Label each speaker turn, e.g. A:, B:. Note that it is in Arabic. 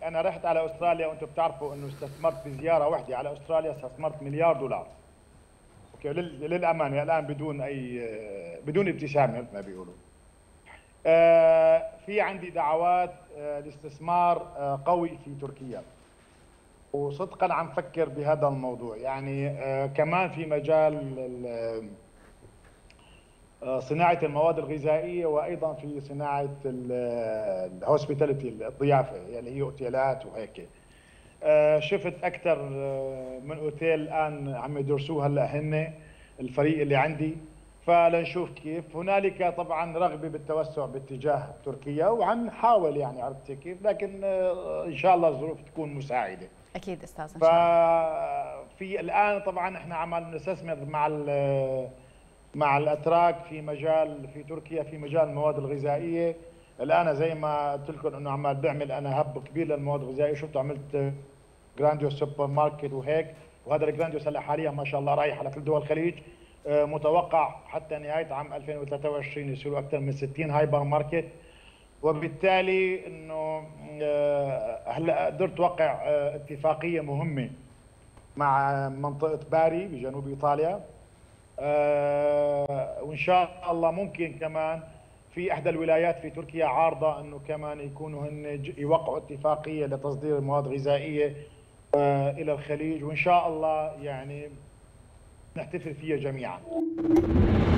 A: انا رحت على استراليا، وانتم بتعرفوا انه استثمرت بزياره واحده على استراليا، استثمرت مليار دولار. اوكي، للامانه الان بدون اي، بدون ابتسامه مثل ما بيقولوا. في عندي دعوات لاستثمار قوي في تركيا، وصدقا عم فكر بهذا الموضوع. يعني كمان في مجال صناعة المواد الغذائية، وأيضا في صناعة الهوسبيتاليتي، الضيافة، يعني هي أوتيلات وهيك. شفت أكثر من أوتيل الآن عم يدرسوه هلا هن الفريق اللي عندي. فلنشوف كيف. هنالك طبعا رغبة بالتوسع باتجاه تركيا، وعم نحاول يعني، عرفت كيف، لكن إن شاء الله الظروف تكون مساعدة.
B: اكيد استاذ ان شاء الله.
A: ففي الآن طبعا احنا عمال نستثمر مع الاتراك في مجال، في تركيا في مجال المواد الغذائيه. الان زي ما قلت لكم انه عمال بعمل انا هب كبير للمواد الغذائيه. شفتوا عملت جرانديوس سوبر ماركت وهيك، وهذا الجرانديوس هلا حاليا ما شاء الله رايح على كل دول الخليج. متوقع حتى نهايه عام 2023 يصيروا اكثر من 60 هايبر ماركت. وبالتالي انه هلا قدرت اوقع اتفاقيه مهمه مع منطقه باري بجنوب ايطاليا. وان شاء الله ممكن كمان في احدى الولايات في تركيا عارضه انه كمان يكونوا هن يوقعوا اتفاقيه لتصدير المواد الغذائيه الى الخليج، وان شاء الله يعني نحتفل فيها جميعا.